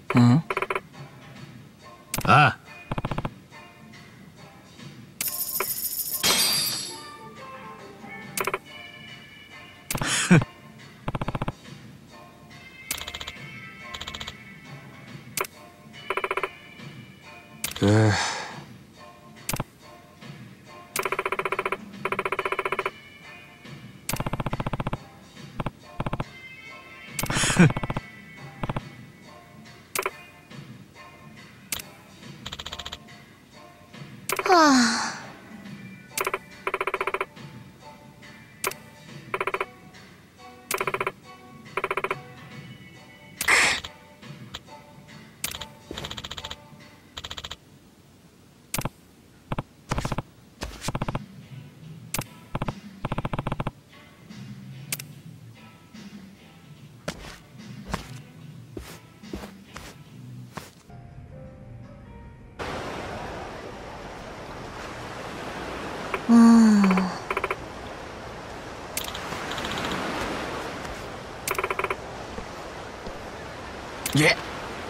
ん？ ああ。 はあ。 いえ。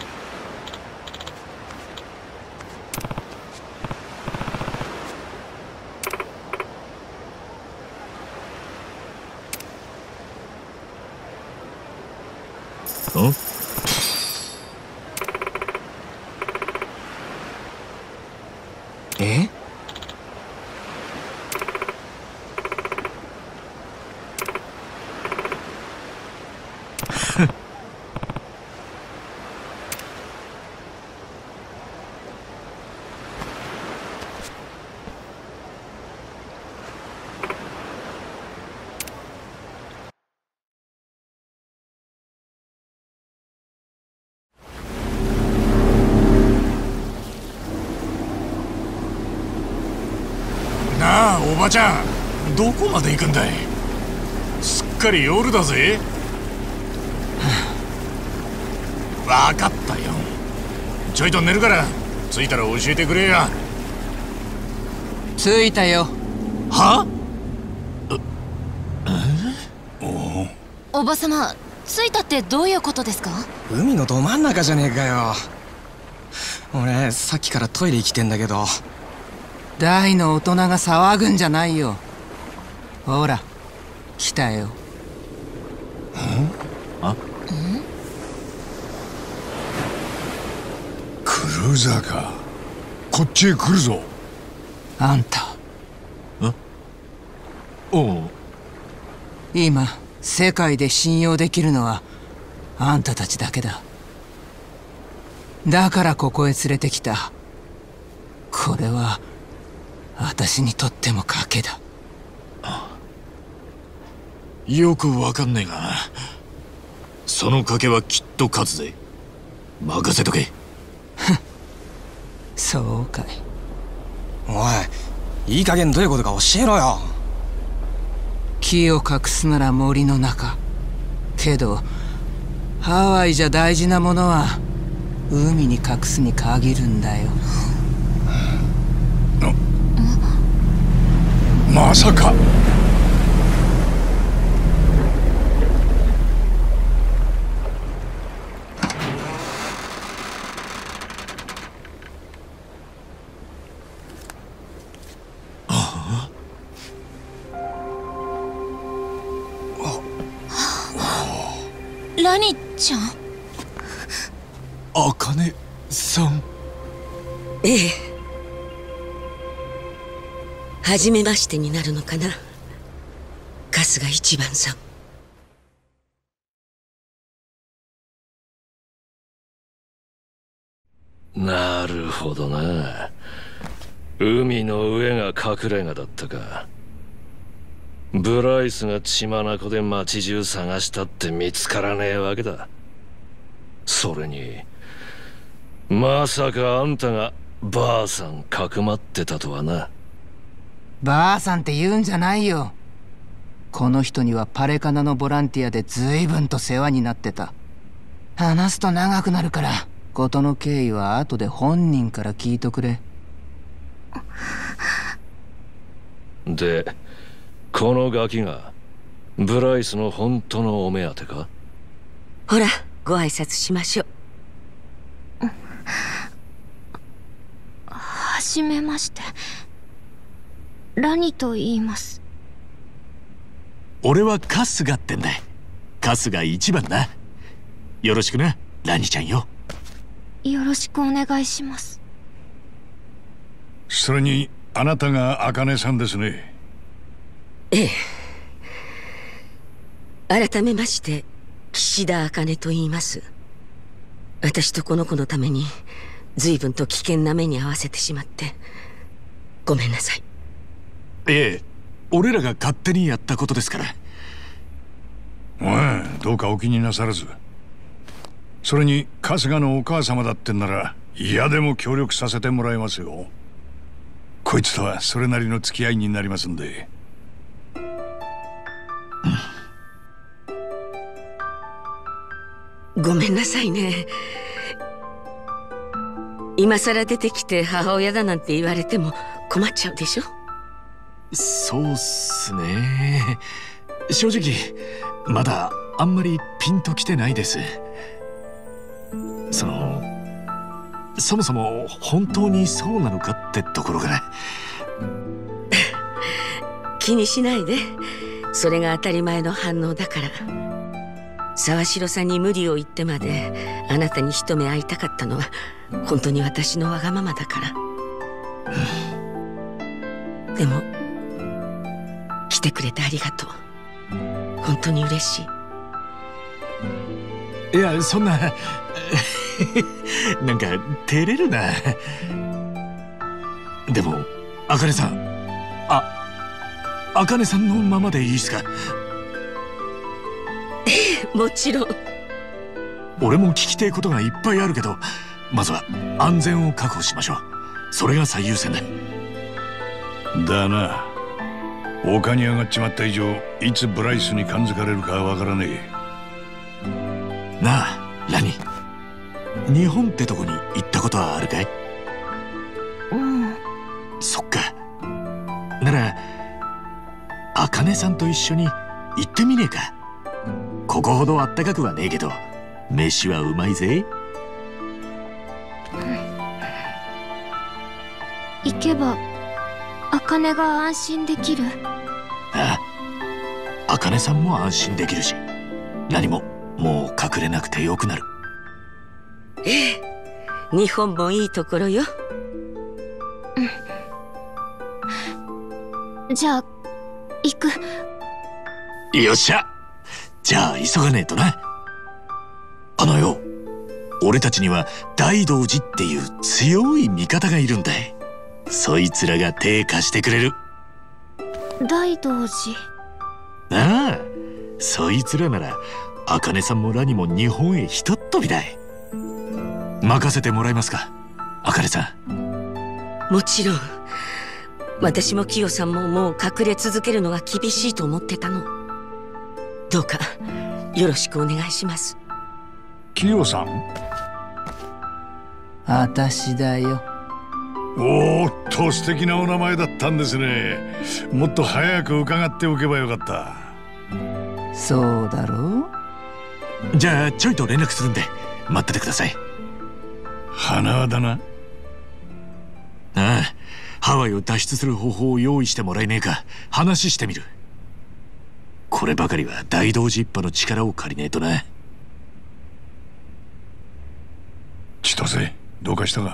ん？ え？ なあ、おばちゃん、どこまで行くんだい？すっかり夜だぜ。わかったよ。ちょいと寝るから、着いたら教えてくれや。 着いたよ。 は？ おばさま、着いたってどういうことですか？ 海のど真ん中じゃねえかよ。俺さっきからトイレ行きてんだけど。大の大人が騒ぐんじゃないよ。ほら来たよ。 あ？ クルーザーか。こっちへ来るぞ。 あんた。 おう。 今世界で信用できるのはあんたたちだけだ。だからここへ連れてきた。これは私にとっても賭けだ。 よくわかんねえが、その賭けはきっと勝つぜ。任せとけ。 そうかい。おい、いい加減どういうことか教えろよ。木を隠すなら森の中。けどハワイじゃ大事なものは海に隠すに限るんだよ。 まさか。 ラニちゃん。 あかねさん。 ええ。初めましてになるのかな、春日一番さん。なるほどな。海の上が隠れ家だったか。ブライスが血眼で街中探したって見つからねえわけだ。それにまさかあんたがばあさんかくまってたとはな。 ばあさんって言うんじゃないよ。この人にはパレカナのボランティアで随分と世話になってた。話すと長くなるから事の経緯は後で本人から聞いとくれ。 でこのガキがブライスの本当のお目当てか？ ほらご挨拶しましょう。 まして。ラニと言います。 俺は春日ってんだ。春日一番な。よろしくな、ラニちゃんよ。 よろしくお願いします。 それにあなたが茜さんですね。 ええ。改めまして岸田茜と言います。私とこの子のために随分と危険な目に遭わせてしまってごめんなさい。 ええ、俺らが勝手にやったことですから。 どうかお気になさらず。それに春日のお母様だってんなら嫌でも協力させてもらいますよ。こいつとはそれなりの付き合いになりますんで。 ごめんなさいね。今さら出てきて母親だなんて言われても困っちゃうでしょ。 そうっすね。正直まだあんまりピンときてないです。そもそも本当にそうなのかってところから気にしないで。それが当たり前の反応だから。沢城さんに無理を言ってまであなたに一目会いたかったのは本当に私のわがままだから。でも来てくれてありがとう。本当に嬉しい。 いや、そんななんか照れるな。でも茜さん、茜さんのままでいいっすか？ もちろん。 俺も聞きてえことがいっぱいあるけど、まずは安全を確保しましょう。それが最優先だ。 だな。丘に上がっちまった以上いつブライスに感づかれるかわからねえ。なあラニ、日本ってとこに行ったことはあるかい？そっか。なら茜さんと一緒に行ってみねえか。ここほどあったかくはねえけど飯はうまいぜ。 行けば茜が安心できる。 ああ、茜さんも安心できるし、何ももう隠れなくてよくなる。 ええ、日本もいいところよ。 じゃあ行く。 よっしゃ、じゃあ急がねえとな。よ、俺たちには大道寺っていう強い味方がいるんだい。そいつらが手貸してくれる。 大道寺。 ああ、そいつらなら茜さんもラニも日本へひとっ飛びだい。任せてもらえますか、茜さん。もちろん。私もキヨさんももう隠れ続けるのが厳しいと思ってたの。どうかよろしくお願いします。 キヨさん？ 私だよ。 おーっと、素敵なお名前だったんですね。もっと早く伺っておけばよかった。 そうだろう。じゃあちょいと連絡するんで待っててください。 花輪だな。 ああ、ハワイを脱出する方法を用意してもらえねえか話してみる。こればかりは大道寺一派の力を借りねえとな。 千歳、どうかしたか？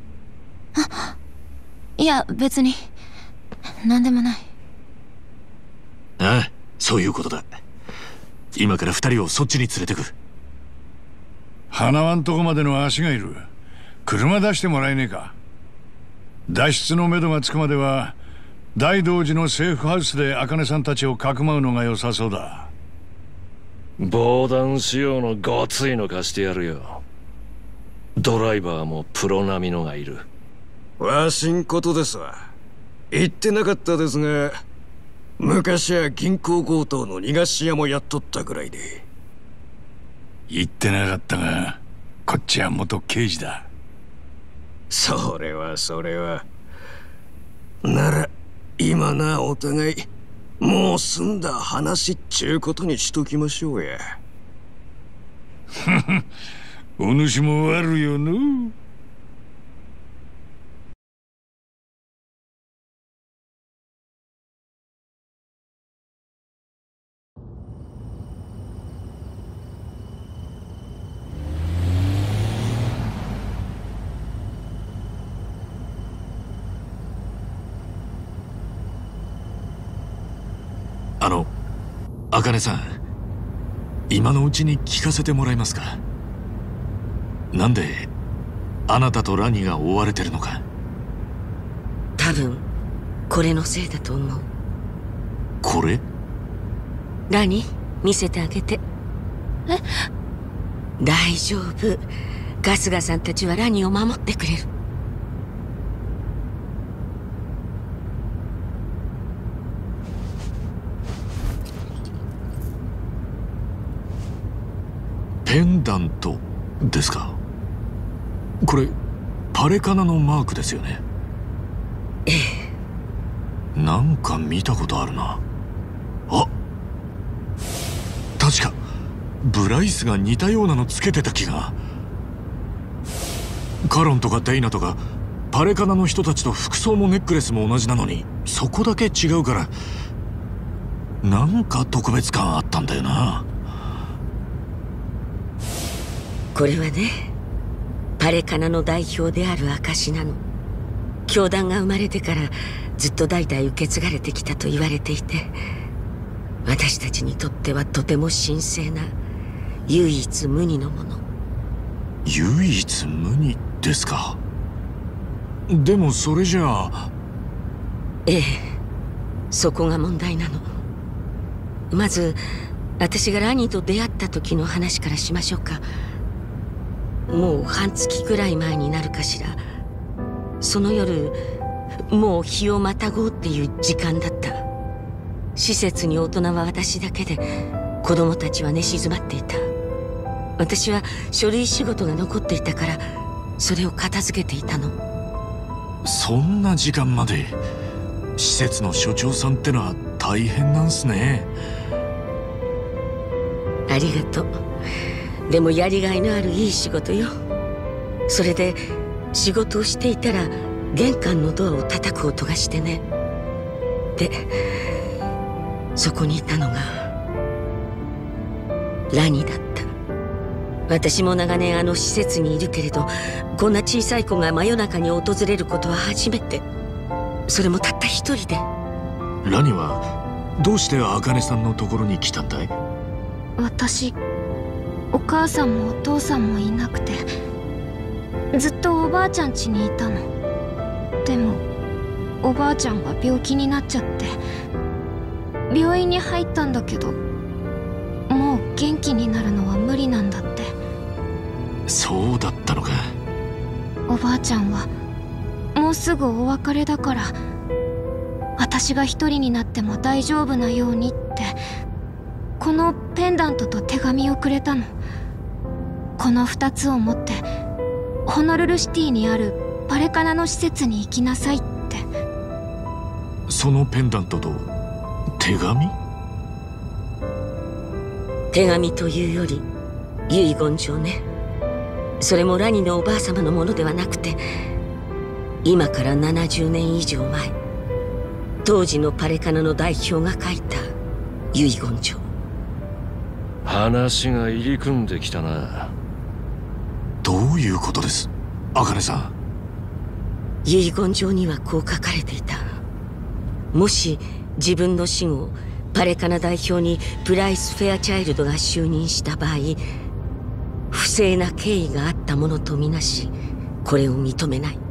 いや別に何でもない。 ああ、そういうことだ。今から2人をそっちに連れてく。 花輪んとこまでの足がいる。車出してもらえねえか。脱出のめどがつくまでは大道寺のセーフハウスで茜さんたちをかくまうのが良さそうだ。 防弾仕様のごついの貸してやるよ。ドライバーもプロ並みのがいる。 わしんことですわ。言ってなかったですが、昔は銀行強盗の逃がし屋もやっとったぐらいで。 言ってなかったが、こっちは元刑事だ。 それはなら今な、お互いもう済んだ話っちゅうことにしときましょうや。 お主も悪よの。 茜さん、今のうちに聞かせてもらえますか？なんであなたとラニが追われてるのか。 多分これのせいだと思う。 これ？ ラニ、見せてあげて。 え？ 大丈夫。春日さんたちはラニを守ってくれる。 ペンダントですか？これパレカナのマークですよね。 ええ。 なんか見たことあるな。あ、確かブライスが似たようなのつけてた気が。カロンとかデイナとかパレカナの人たちと服装もネックレスも同じなのに、そこだけ違うからなんか特別感あったんだよな。 これはね、パレカナの代表である証なの。教団が生まれてからずっと代々受け継がれてきたと言われていて、私たちにとってはとても神聖な唯一無二のもの。 唯一無二ですか？でもそれじゃあ。 ええ、そこが問題なの。まず私がラニと出会った時の話からしましょうか。もう半月くらい前になるかしら。その夜、もう日をまたごうっていう時間だった。施設に大人は私だけで、子供たちは寝静まっていた。私は書類仕事が残っていたから、それを片付けていたの。 そんな時間まで施設の所長さんってのは大変なんすね。 ありがとう。でもやりがいのあるいい仕事よ。それで仕事をしていたら玄関のドアを叩く音がしてね。で、そこにいたのがラニだった。私も長年あの施設にいるけれど、こんな小さい子が真夜中に訪れることは初めて。それもたった一人で。 ラニはどうして茜さんのところに来たんだい？ 私、お母さんもお父さんもいなくて、ずっとおばあちゃん家にいたの。でもおばあちゃんが病気になっちゃって、病院に入ったんだけど、もう元気になるのは無理なんだって。 そうだったのか。 おばあちゃんはもうすぐお別れだから、私が一人になっても大丈夫なようにって、このペンダントと手紙をくれたの。この2つを持ってホノルルシティにあるパレカナの施設に行きなさいって。 そのペンダントと手紙？ 手紙というより遺言状ね。それもラニのおばあ様のものではなくて、今から70年以上前、当時のパレカナの代表が書いた遺言状。 話が入り組んできたな。 どういうことです、茜さん？ 遺言状にはこう書かれていた。もし自分の死後パレカナ代表にプライス・フェアチャイルドが就任した場合、不正な経緯があったものとみなし、これを認めない。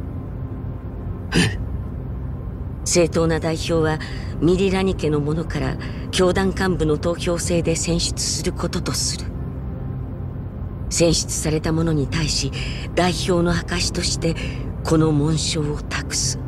正当な代表はミリラニ家の者から教団幹部の投票制で選出することとする。選出された者に対し代表の証としてこの紋章を託す。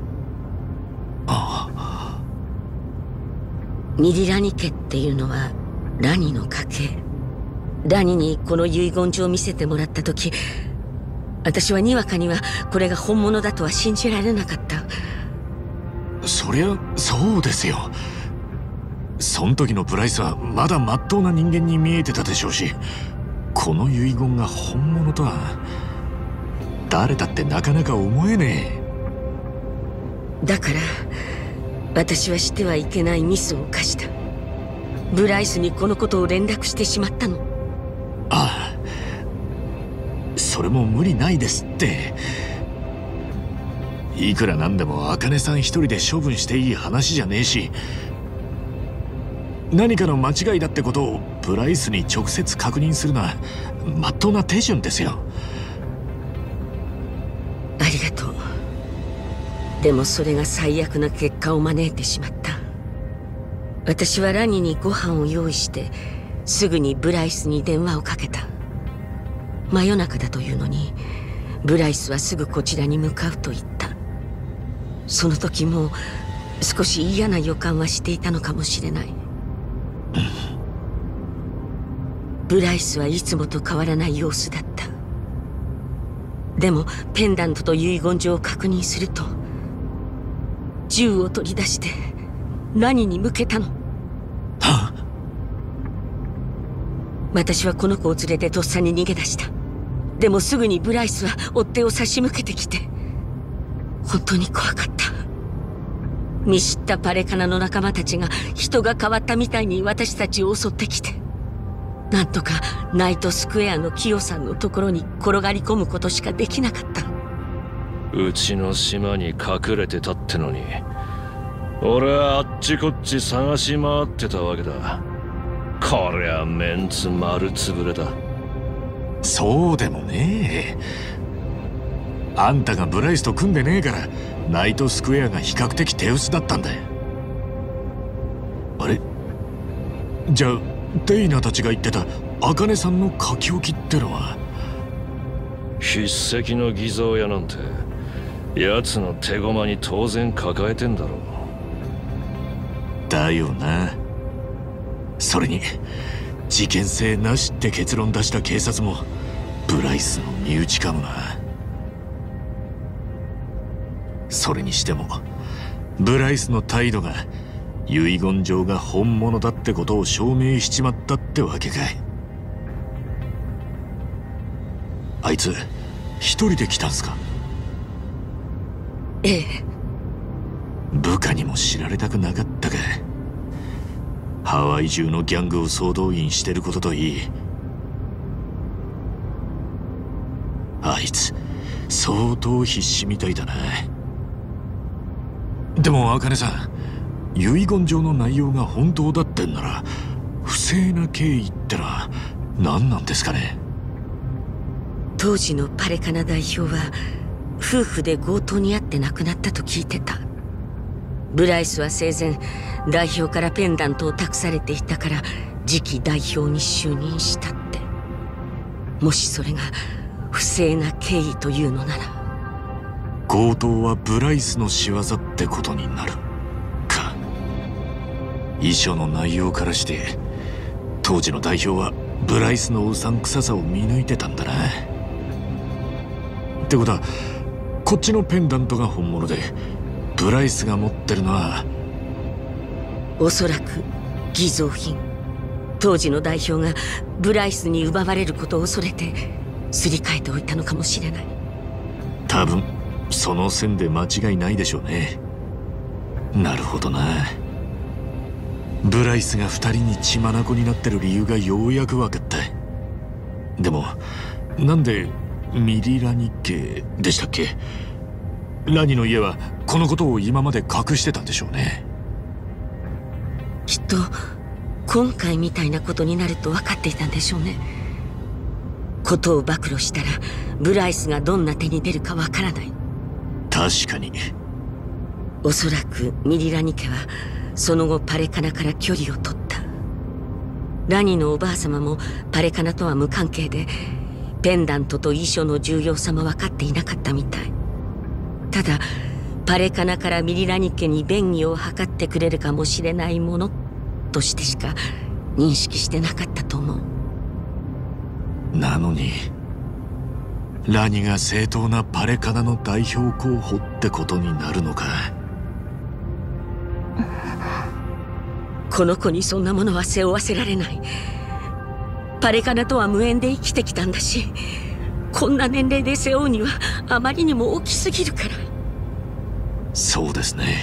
ミリラニ家っていうのはラニの家系。ラニにこの遺言状を見せてもらった時、私はにわかにはこれが本物だとは信じられなかった。 そりゃそうですよ。そん時のプライスはまだ真っ当な人間に見えてたでしょうし、この遺言が本物とは誰だってなかなか思えねえ。だから私はしてはいけないミスを犯した。ブライスにこのことを連絡してしまったの。 ああ、それも無理ないですって。いくらなんでも茜さん一人で処分していい話じゃねえし、 何かの間違いだってことをブライスに直接確認するのは真っ当な手順ですよ。 ありがとう。でもそれが最悪な結果を招いてしまった。私はラニにご飯を用意してすぐにブライスに電話をかけた。真夜中だというのにブライスはすぐこちらに向かうと言った。その時も少し嫌な予感はしていたのかもしれない。ブライスはいつもと変わらない様子だった。でもペンダントと遺言状を確認すると銃を取り出して何に向けたの。 はあ、 私はこの子を連れてとっさに逃げ出した。でもすぐにブライスは追っ手を差し向けてきて、本当に怖かった。見知ったパレカナの仲間たちが人が変わったみたいに私たちを襲ってきて、なんとかナイトスクエアのキヨさんのところに転がり込むことしかできなかった。 うちの島に隠れてたってのに、俺はあっちこっち探し回ってたわけだ。こりゃメンツ丸つぶれだ。 そうでもねえ。あんたがブライスと組んでねえからナイトスクエアが比較的手薄だったんだよ。あれ、じゃあデイナたちが言ってた茜さんの書き置きってのは。 筆跡の偽造屋なんて奴の手駒に当然抱えてんだろう。 だよな。それに事件性なしって結論出した警察もブライスの身内かもな。それにしてもブライスの態度が遺言状が本物だってことを証明しちまったってわけかい。あいつ一人で来たんすか？ ええ。 部下にも知られたくなかったか。ハワイ中のギャングを総動員してることといい、あいつ相当必死みたいだな。でも茜さん、遺言状の内容が本当だってんなら不正な経緯ってのは何なんですかね？ 当時のパレカナ代表は夫婦で強盗に遭って亡くなったと聞いてた。ブライスは生前代表からペンダントを託されていたから次期代表に就任したって。もしそれが不正な経緯というのなら、 強盗はブライスの仕業ってことになるか。遺書の内容からして当時の代表はブライスのうさんくささを見抜いてたんだな。ってことはこっちのペンダントが本物でブライスが持ってるのはおそらく偽造品。当時の代表がブライスに奪われることを恐れてすり替えておいたのかもしれない。 多分その線で間違いないでしょうね。なるほどな。ブライスが二人に血眼になってる理由がようやく分かった。でもなんでミリラ日系でしたっけ？ラニの家はこのことを今まで隠してたんでしょうね。 きっと今回みたいなことになると分かっていたんでしょうね。ことを暴露したらブライスがどんな手に出るか分からない。 確かに。 おそらくミリラニ家はその後パレカナから距離を取った。ラニのおばあ様もパレカナとは無関係でペンダントと遺書の重要さも分かっていなかったみたい。ただパレカナからミリラニ家に便宜を図ってくれるかもしれないものとしてしか認識してなかったと思う。 なのにラニが正当なパレカナの代表候補ってことになるのか。 この子にそんなものは背負わせられない。パレカナとは無縁で生きてきたんだし、こんな年齢で背負うにはあまりにも大きすぎるから。 そうですね。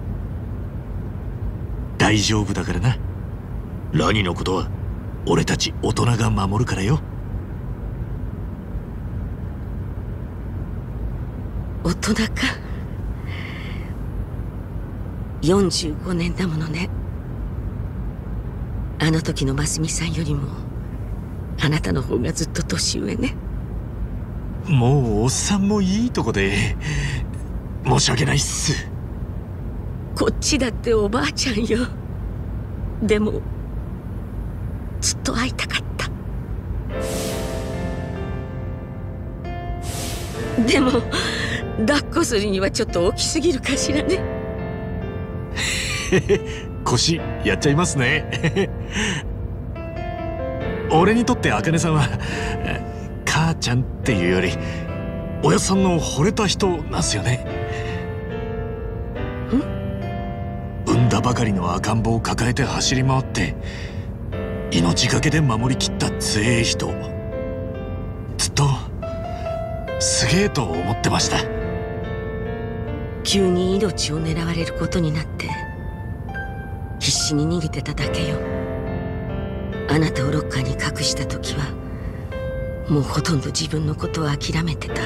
大丈夫だからな。ラニのことは俺たち大人が守るからよ。 大人か。45年だものね。 あの時の真澄さんよりもあなたの方がずっと年上ね。 もうおっさんもいいとこで申し訳ないっす。 こっちだっておばあちゃんよ。でもずっと会いたかった。でも抱っこするにはちょっと大きすぎるかしらね。 腰やっちゃいますね。俺にとって茜さんは母ちゃんっていうよりおやっさんの惚れた人なんすよね。産んだばかりの赤ん坊を抱えて走り回って命がけで守りきった強え人、ずっとすげえと思ってました。 急に命を狙われることになって必死に逃げてただけよ。あなたをロッカーに隠した時はもうほとんど自分のことを諦めてた。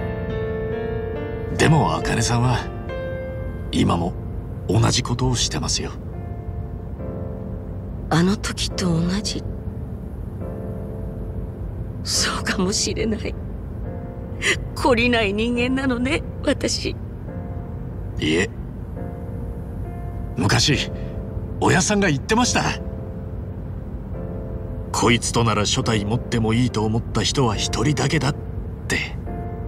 でも茜さんは今も同じことをしてますよ。 あの時と同じ。そうかもしれない。懲りない人間なのね、私。 いえ、昔親さんが言ってました。こいつとなら所帯持ってもいいと思った人は一人だけだって。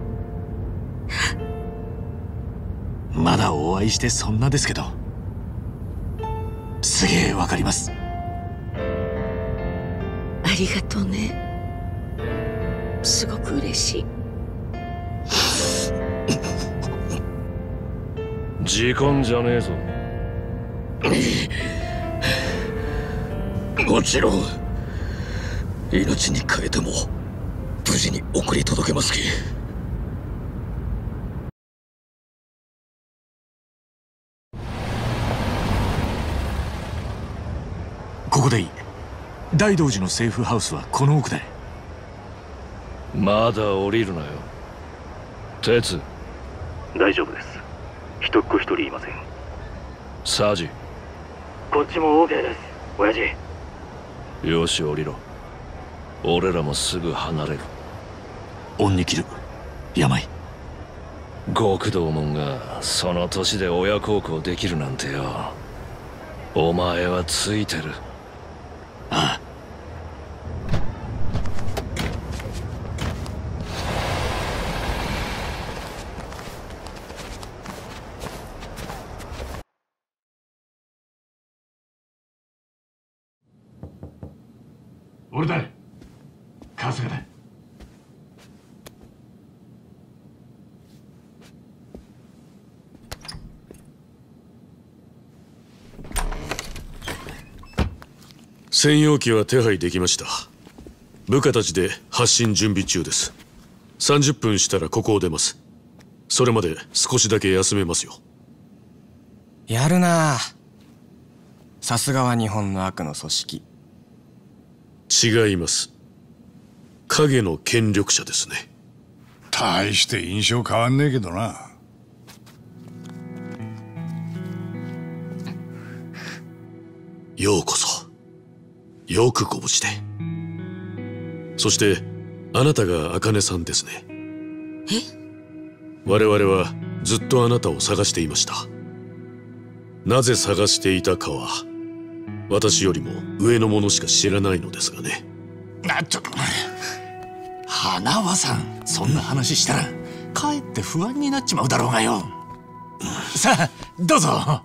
まだお会いしてそんなですけど、すげえわかります。 ありがとうね。すごく嬉しい。 時間じゃねえぞ。 もちろん命に代えても無事に送り届けますき。 ここでいい。大道寺のセーフハウスはこの奥で。 まだ降りるなよ、鉄。 大丈夫です。一っ子一人いません。 サジ。 こっちも OK です、親父。 よし、降りろ。俺らもすぐ離れる。 恩に切る。病。 極道門がその年で親孝行できるなんてよ。お前はついてる。 ああ。俺だ。春日だ。 専用機は手配できました。部下たちで発進準備中です。30分したらここを出ます。それまで少しだけ休めますよ。 やるなあ。さすがは日本の悪の組織。 違います。影の権力者ですね。 大して印象変わんねえけどな。 ようこそ。よくご無事で。そしてあなたが茜さんですね。我々はずっとあなたを探していました。なぜ探していたかは私よりも上の者しか知らないのですがね。 ちょっと花輪さん、そんな話したらかえって不安になっちまうだろうがよ。さあどうぞ。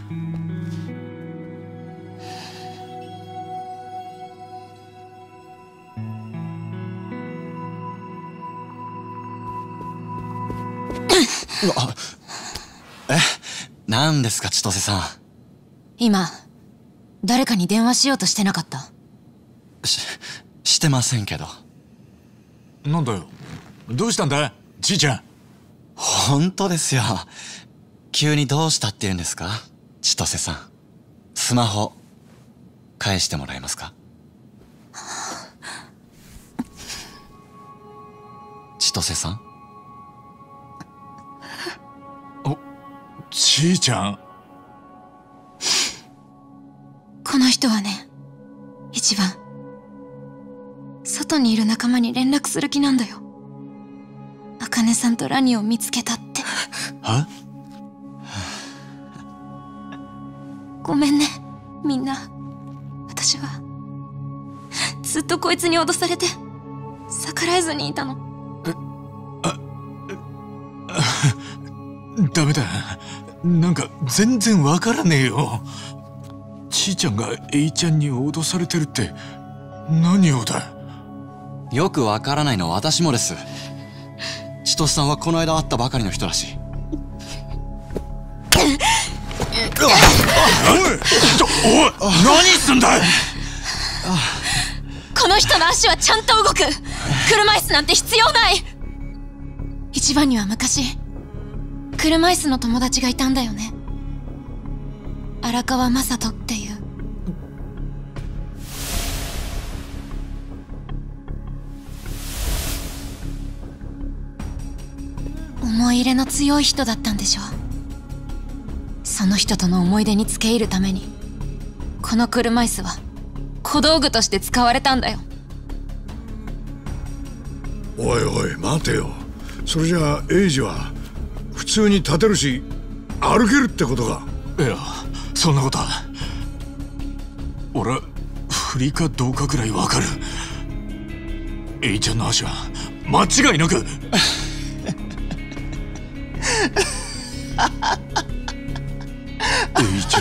何ですか千歳さん。 今誰かに電話しようとしてなかった？ してませんけど。 なんだよ、どうしたんだじいちゃん。 本当ですよ。急にどうしたって言うんですか千歳さん。スマホ返してもらえますか。千歳さん。 じいちゃん。 この人はね、 一番外にいる仲間に連絡する気なんだよ。茜さんとラニを見つけたって。 は？ ごめんねみんな。私はずっとこいつに脅されて逆らえずにいたの。 ダメだ。なんか全然わからねえよ。ちーちゃんがエイちゃんに脅されてるって何をだ。 よくわからないのは私もです。千歳さんはこの間会ったばかりの人らしい。 おい何すんだい。 この人の足はちゃんと動く。車椅子なんて必要ない。一番には昔車椅子の友達がいたんだよね。荒川雅人っていう。思い入れの強い人だったんでしょう。その人との思い出に付け入るためにこの車椅子は小道具として使われたんだよ。 おいおい待てよ。それじゃあエイジは普通に立てるし歩けるってことか。 いやそんなことは。俺不利かどうかくらいわかる。エイちゃんの足は間違いなくエイちゃ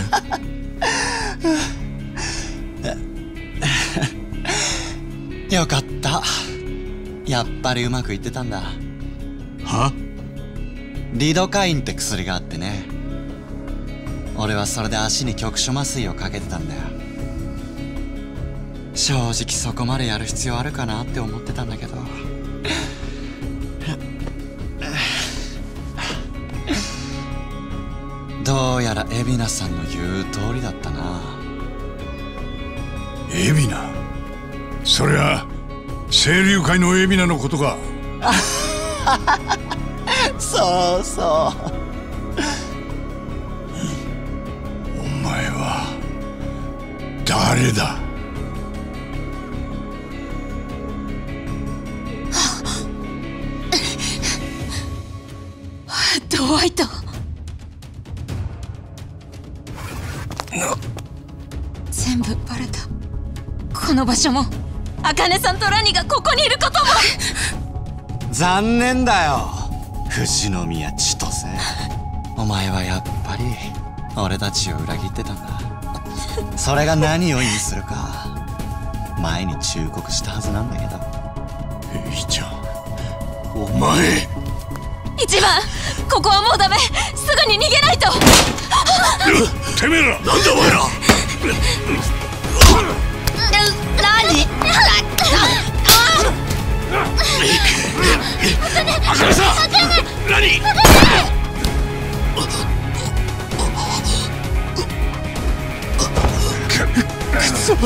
んよかった。やっぱりうまくいってたんだ。 は？ リドカインって薬があってね。俺はそれで足に局所麻酔をかけてたんだよ。正直そこまでやる必要あるかなって思ってたんだけど。どうやら海老名さんの言う通りだったな。 海老名？そりゃ清流会の海老名のことか。 そうそう。 お前は誰だ？ ドワイト。全部バレた。この場所も茜さんとラニがここにいることも。 残念だよ富士宮千歳。お前はやっぱり俺たちを裏切ってたんだ。それが何を意味するか前に忠告したはずなんだけど。 エイちゃんお前。 一番ここはもうダメ。すぐに逃げないと。 てめえらなんだお前ら。 何？ 茜さん何？くそ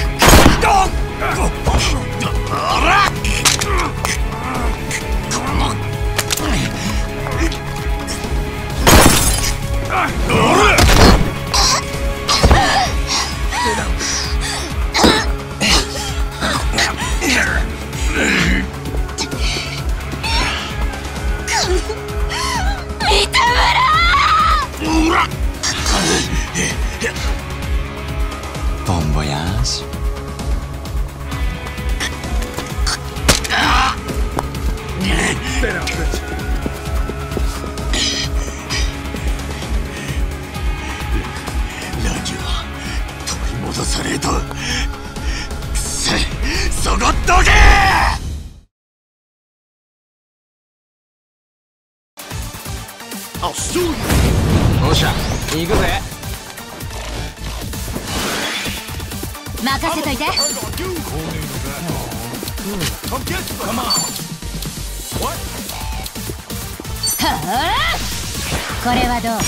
ボンボヤーシュ。 ラジオ取り戻された。くせそこっとけ。 おっしゃ行くぜ。 任せといて。これはどう？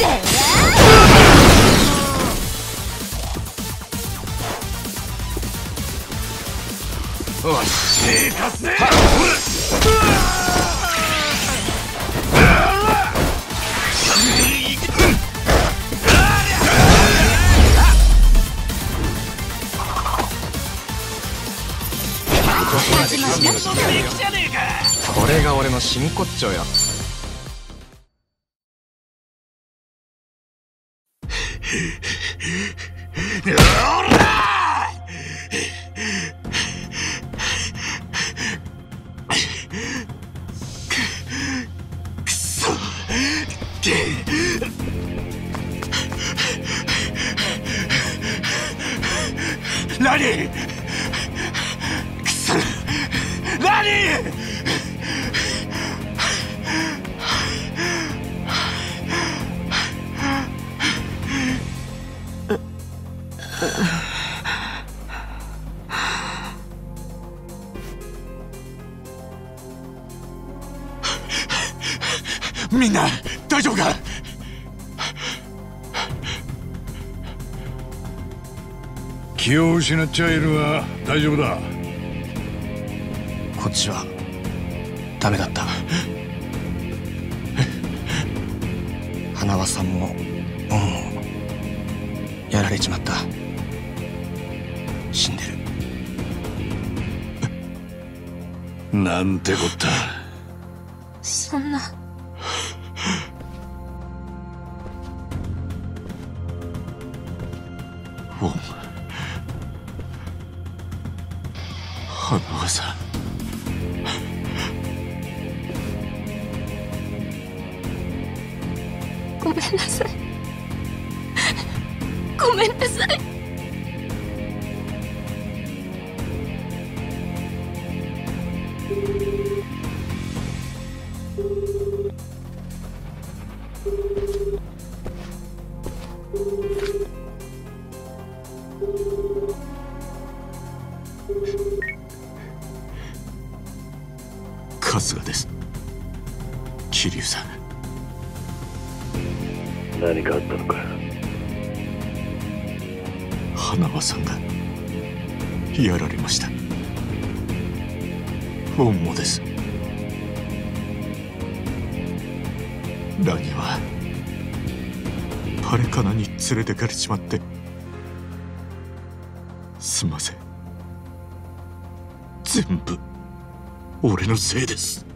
おっしかせ。 これが俺の真骨頂よ。 くそ何くそ何みんな大丈夫か？ 気を失っちゃいるが大丈夫だ。 こっちはダメだった。花輪さんもやられちまった。死んでる。 なんてこった。 そんな。 花輪さん、 ごめんなさい。ごめんなさい。 春日です。桐生さん、 何かあったのか？ 花輪さんがやられました。恩もです。ラニはパレカナに連れてかれちまって、すんません。全部俺のせいです。